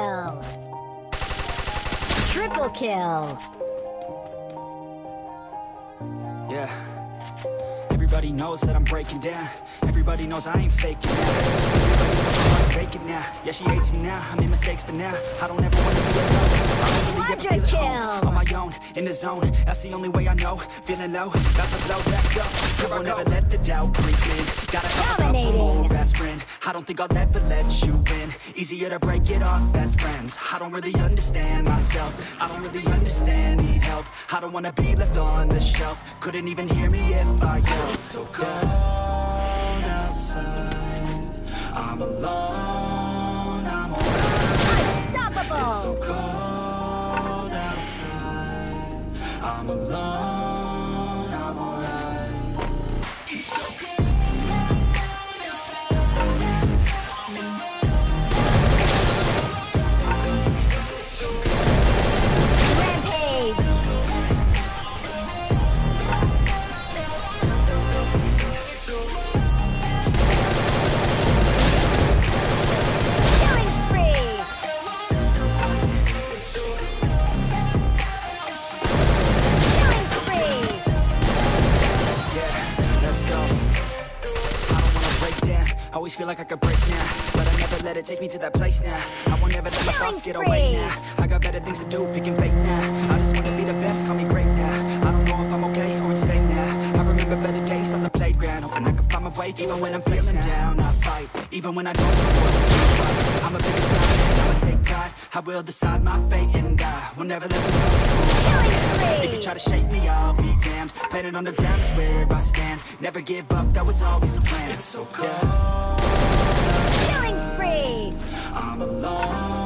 kill. Triple kill. Yeah. Everybody knows that I'm breaking down. Everybody knows I ain't faking now. Everybody knows my heart's vacant now. Yeah, she hates me now. I made mistakes, but now I don't ever wanna be alone. I don't really ever feel at home. On my own, in the zone. That's the only way I know. Feeling low, about to blow back up. I won't ever let the doubt creep in. Gotta have a couple more aspirin. I don't think I'll ever let you win. Easier to break it off best friends. I don't really understand myself. I don't really understand, need help. I don't wanna be left on the shelf. Couldn't even hear me if I yelled. It's so cold outside. I'm alone, I'm alright. Unstoppable. It's so cold outside. I'm alone, I'm alright. It's so cold. Always feel like I could break now, but I never let it take me to that place now. I won't ever let my thoughts get away now. I got better things to do, picking fate now. I just wanna be the best, call me great now. I don't know if I'm okay or insane now. I remember better days on the playground, hoping I can find my way even when I'm feeling down. I fight, even when I don't know what is right. I'ma pick a side, I'ma take pride. I will decide my fate and I will never let them tell me who I am. If you try to shake me, I'll be damned. Planet on the ground is where I stand. Never give up, that was always the plan. It's so cold. Killing spree. I'm alone.